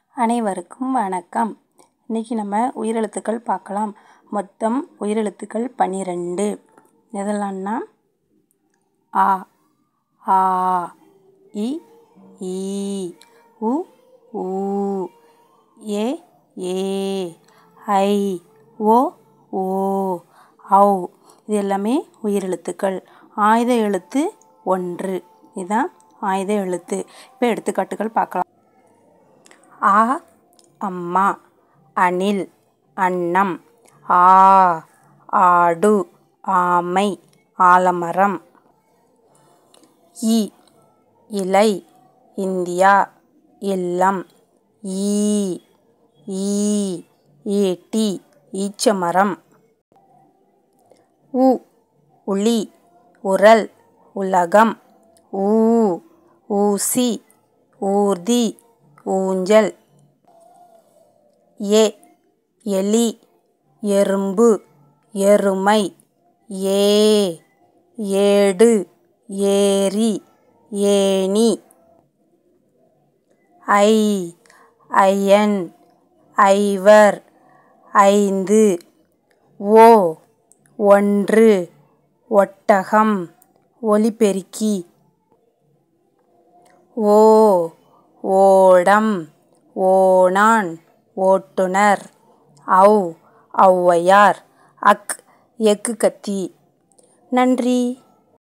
அனைவருக்கும் வணக்கம். இன்றைக்கி நம்ம உயிரெழுத்துக்கள் பார்க்கலாம். மொத்தம் உயிரெழுத்துக்கள் 12. எதெல்லாம்னா ஆ, ஆ, இ, ஈ, உ, ஊ, ஏ, ஏ, ஐ, ஓ, ஓ, ஔ. இது எல்லாமே உயிரெழுத்துக்கள். ஆயுத எழுத்து 1. இதுதான் ஆயுத எழுத்து. இப்போ எடுத்துக்காட்டுகள் பார்க்கலாம். ஆ அம்மா, அணில் அன்னம், ஆ ஆடு ஆமை ஆலமரம், இ இலை இந்தியா இல்லம், ஈ ஈ ஈட்டி ஈச்சமரம், உ உளி உரல் உலகம், ஊ ஊசி ஊர்தி ஊஞ்சல், ஏ எலி எறும்பு எருமை, ஏ ஏடு ஏரி ஏணி, ஐ ஐயன் ஐவர் ஐந்து, ஓ 1 ஒட்டகம் ஒலிபெருக்கி, ஓ ஓடம் ஓணான் ஓட்டுனர், ஔ ஔவையார், அக் எக்கு கத்தி. நன்றி.